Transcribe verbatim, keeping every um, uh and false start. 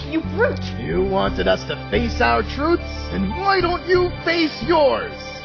you brute! You wanted us to face our truths? And why don't you face yours?